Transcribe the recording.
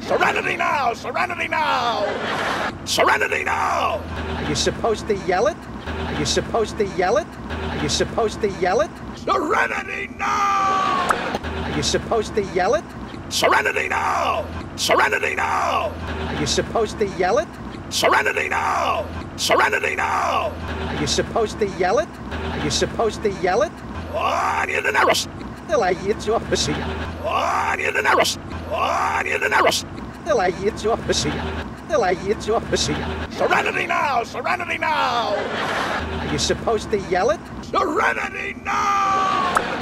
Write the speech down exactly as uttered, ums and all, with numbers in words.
Serenity now! Serenity now! Serenity now! Are you supposed to yell it? Are you supposed to yell it? Are you supposed to yell it? Serenity now! Are you supposed to yell it? Serenity now! Serenity now! Are you supposed to yell it? Serenity now! Serenity now! Are you supposed to yell it? Are you supposed to yell it? On you the nearest! Dylai i'r opposite. On you the nearest! On you the nearest! Dylai i'r opposite. Dylai i'r opposite. Serenity now! Serenity now! Are you supposed to yell it? Serenity now!